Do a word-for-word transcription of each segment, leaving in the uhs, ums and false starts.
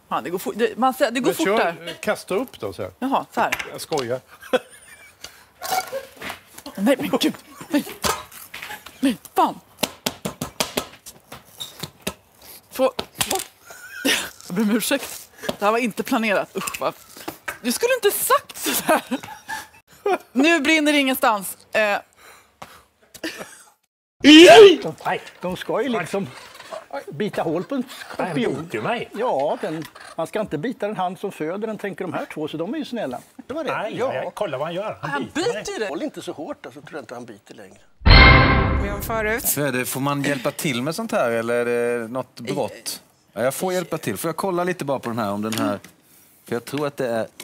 Ja, det går, for, det, man, det går fort där. Kasta upp då så här. Jaha, så här. Jag skojar. Nej, men gud. Nej, nej fan. Få... Jag ber om ursäkt. Det här var inte planerat. Usch, vad... Du skulle inte sagt så här. Nu brinner det ingenstans. Eh... De, nej, de ska ju liksom bita hål på en skorpion. Mig. Ja, den, man ska inte bita den hand som föder den, tänker de här två, så de är ju snälla. Det var det. Nej, ja. nej, kolla vad han gör. Han, Han biter ju det. Håll inte så hårt, så tror jag inte han biter längre. Med om förut. Svedde, får man hjälpa till med sånt här eller är det något brott? Ja, jag får hjälpa till. Får jag kolla lite bara på den här om den här? För jag tror att det är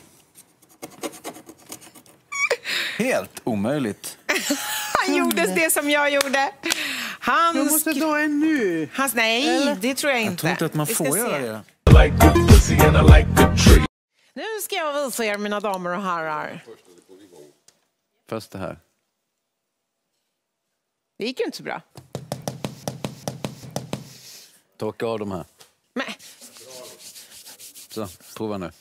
helt omöjligt. Han gjorde det som jag gjorde. Han Jag måste dra en nu. Hans, nej, eller? Det tror jag inte. Jag tror inte att man Vi ska får se. göra det. Nu ska jag visa er, mina damer och herrar. Först det här. Det gick ju inte så bra. Torka av de här. Men. Så, prova nu.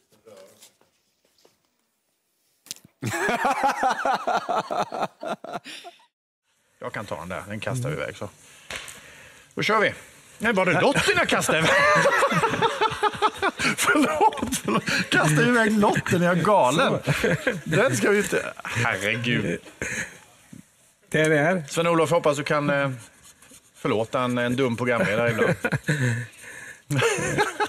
Jag kan ta den där. Den kastar vi iväg så. Då kör vi. Nej, var det lotten jag kastade iväg? förlåt, förlåt. Kastade iväg lotten, jag är galen. Den ska vi inte... Herregud. det är det här. Sven-Olof, hoppas du kan eh, förlåta en, en dum programledare ibland.